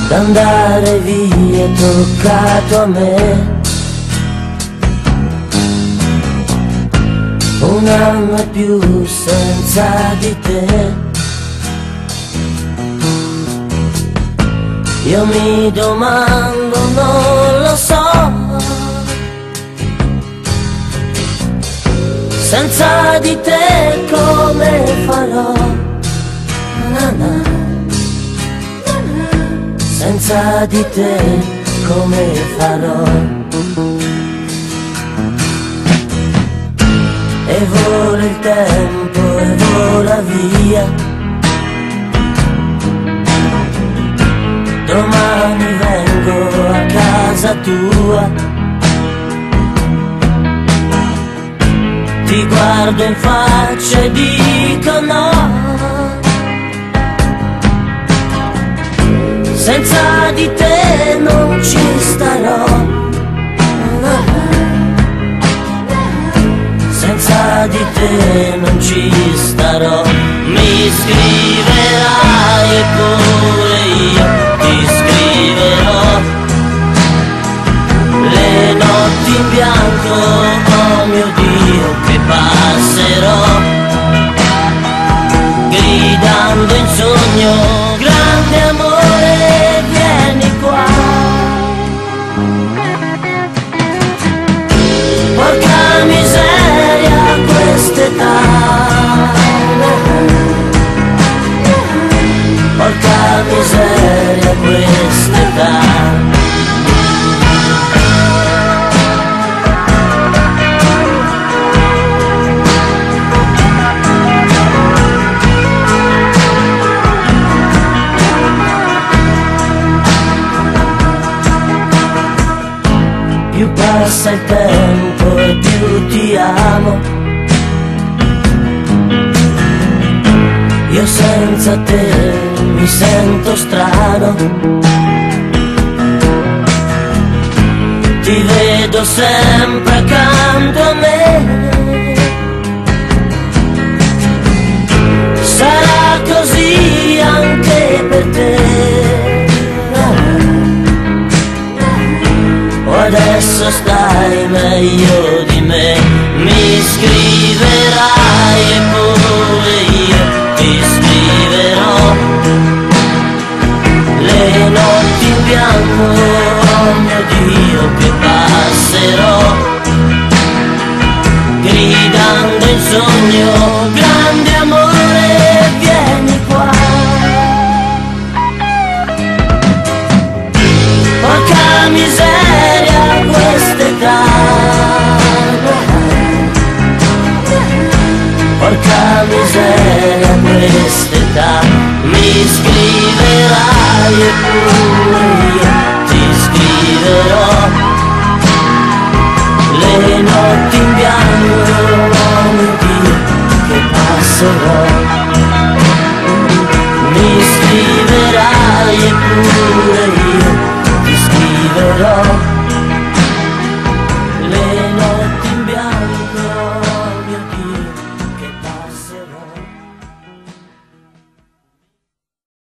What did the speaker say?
d'andare via toccato a me. Un anno e più senza di te. Io mi domando, non lo so, senza di te come farò, na na. Senza di te come farò. E vola il tempo e vola via. Domani vengo a casa tua. Ti guardo in faccia e dico no. Senza di te non ci starò. Senza di te non ci starò. Mi scriverai e pure io ti scriverò. Le notti in bianco, oh mio Dio, che passerò, gridando in sogno, grande amore, vieni qua. Porca miseria, quest'età, porca miseria, quest'età. Più passa il tempo e più ti amo. Io senza te mi sento strano. Ti vedo sempre accanto a me. Sarà così anche per te. Adesso stai meglio di me. Mi scriverai e pure io ti scriverò. Le notti in bianco, oh mio Dio, che passerò, gridando in sogno, grande amore, vieni qua. Porca miseria, quest'età, porca miseria, quest'età. Mi scriverai e pure io ti scriverò. Le notti in bianco, oh mio Dio, che passerò.